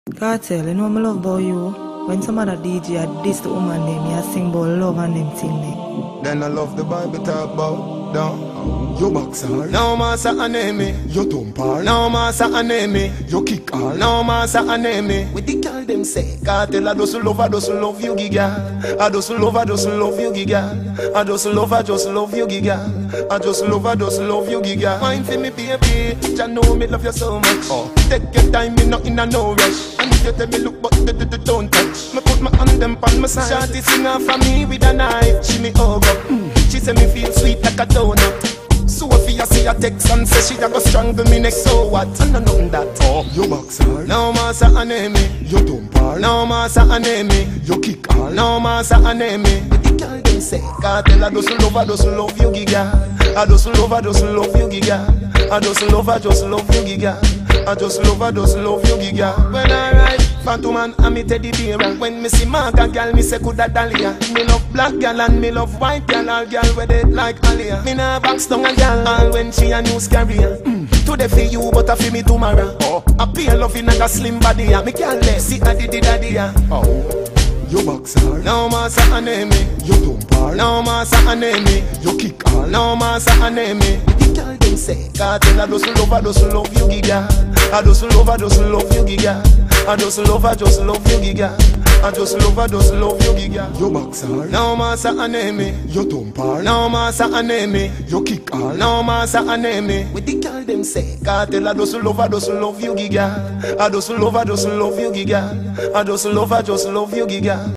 Kartel, you know what I love about you? When some other DJ diss the woman name, you sing about love and them thing there. Then I love the Bible talk about down. You box hard. No massa enemy. You thump hard. No massa enemy. You kick hard. No massa enemy. With the girl them say Kartel, I just love you Gyal. I just love you Gyal. I just love you Gyal. I just love you Gyal. Mind for me baby, I know me love you so much. Take your time, me not in a no rush. And if you tell me look but don't touch. Me put my hand them on my side. Shawty sing off for me with a knife. She me hug up. She say me feel sweet like a donut. So if you see a text and say she a go strangle me next, so what? I know nothing that. You box hard. No massa enemy. You thump hard. No massa enemy. You kick hard. No massa enemy. With the girl them say Kartel, I just love you Gyal. I just love you Gyal. I just love you Gyal. I just love you Gyal. When I ride Phantom man and me teddy bear. When me see Maga girl, me say coulda Dahlia. Me love black girl and me love white girl. All girl with it like Alia. Me nah box down a girl all when she a news carrier. Today for you, but I feel me tomorrow. I pay love in a slim body. Me can't let see AdidjahiemNotnice. You box hard. No massa enemy. You thump hard. No massa enemy. You kick hard. No massa enemy. The girl them say Kartel, I just love you Gyal. I just love you Gyal. I just love you Gyal. I just love you Gyal. You box hard. No massa enemy. You thump hard. No massa enemy. You kick hard. No massa enemy. With the girl them say Kartel, I just love you Gyal. I just love you Gyal. I just love you Gyal.